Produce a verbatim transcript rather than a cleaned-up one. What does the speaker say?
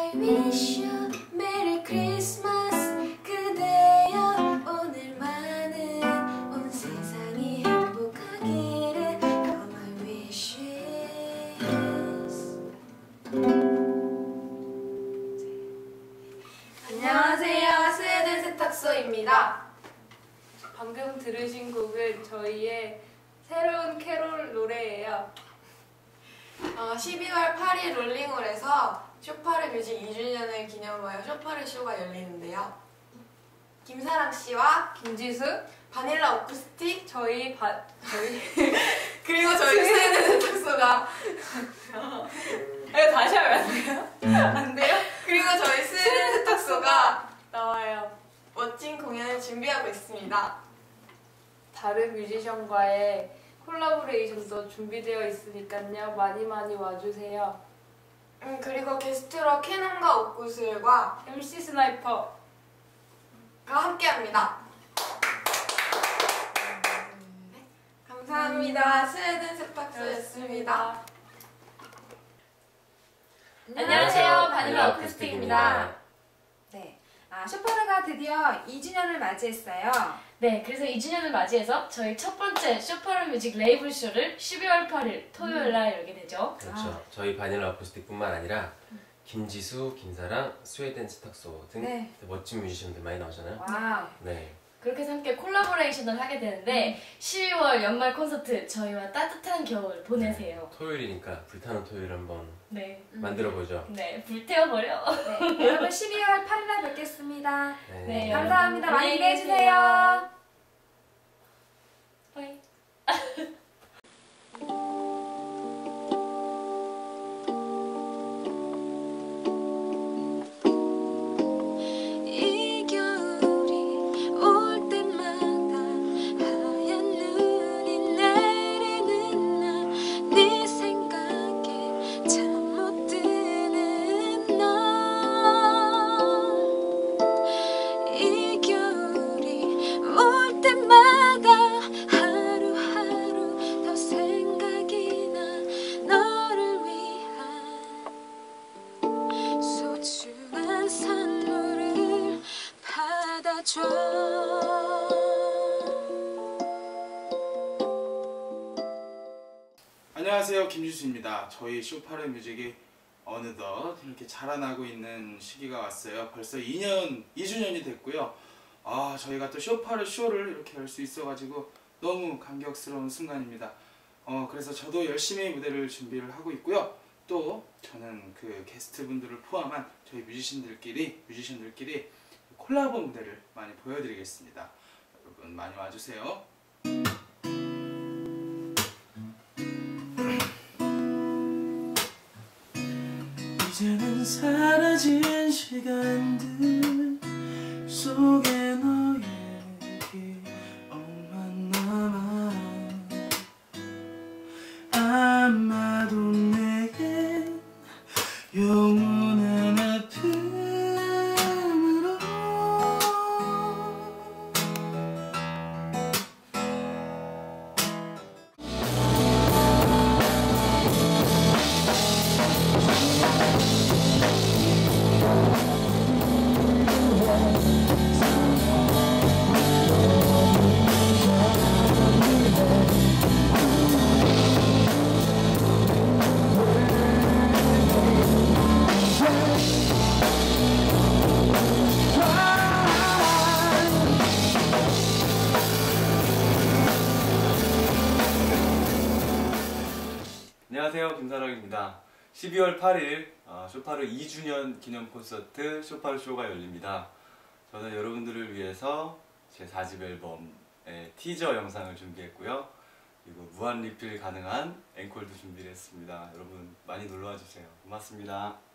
I wish you Merry Christmas 그대여 오늘만은 온 세상이 행복하기를 All my wishes. 안녕하세요, 스웨덴 세탁소입니다. 방금 들으신 곡은 저희의 새로운 캐롤 노래예요. 어, 십이월 팔일 롤링홀에서 쇼파르 뮤직 이 주년을 기념하여 쇼파르 쇼가 열리는데요. 김사랑 씨와 김지수, 바닐라 오쿠스틱, 저희 바 저희 그리고 저희 스웨덴 세탁소가 이거 다시 하면 안 돼요? 안 돼요? 그리고 저희 스웨덴 세탁소가 나와요. 멋진 공연을 준비하고 있습니다. 다른 뮤지션과의 콜라보레이션도 준비되어 있으니까요. 많이 많이 와주세요. 음, 그리고 게스트로 캐논과 옥구슬과 엠씨 스나이퍼가 함께합니다. 네, 감사합니다. 스웨덴 세탁소였습니다. 안녕하세요, 바닐라 오쿠스틱입니다. 네, 아, 쇼파르가 드디어 이 주년을 맞이했어요. 네, 그래서 이 주년을 맞이해서 저희 첫 번째 쇼파르 뮤직 레이블 쇼를 십이월 팔일 토요일 날 열게 되죠. 그렇죠. 아. 저희 바닐라 아쿠스틱뿐만 아니라 김지수, 김사랑, 스웨덴 세탁소 등 네. 멋진 뮤지션들 많이 나오잖아요. 와우. 네. 그렇게 해서 함께 콜라보레이션을 하게 되는데 음. 십이월 연말 콘서트 저희와 따뜻한 겨울 보내세요. 토요일이니까 불타는 토요일 한번 네, 음. 만들어보죠. 네, 불태워버려. 네, 여러분 십이월 팔일날 뵙겠습니다. 네. 네, 감사합니다. 많이 안녕히 기대해주세요. 빠이. 이 겨울이 올 때마다 하얀 눈이 내리는 날 네 생각에 잠 못 드는 날 이 겨울이 올 때마다 하루하루 더 생각이 나 너를 위한 소중한 선물을 받아줘. 안녕하세요, 김지수입니다. 저희 쇼파르 뮤직이 어느덧 이렇게 자라나고 있는 시기가 왔어요. 벌써 이 년, 이 주년이 됐고요. 아, 저희가 또 쇼파르 쇼를 이렇게 할 수 있어가지고 너무 감격스러운 순간입니다. 어, 그래서 저도 열심히 무대를 준비를 하고 있고요. 또 저는 그 게스트분들을 포함한 저희 뮤지션들끼리 뮤지션들끼리 콜라보 무대를 많이 보여드리겠습니다. 여러분 많이 와주세요. 이제는 사라진 시간들 속에 너의 기억만 남아 아마도 내겐 영원한 아픔으로 안녕하세요, 김사랑입니다. 십이월 팔일 어, 쇼파르 이 주년 기념 콘서트 쇼파르 쇼가 열립니다. 저는 여러분들을 위해서 제 사 집 앨범의 티저 영상을 준비했고요. 그리고 무한 리필 가능한 앵콜도 준비를 했습니다. 여러분 많이 놀러와 주세요. 고맙습니다.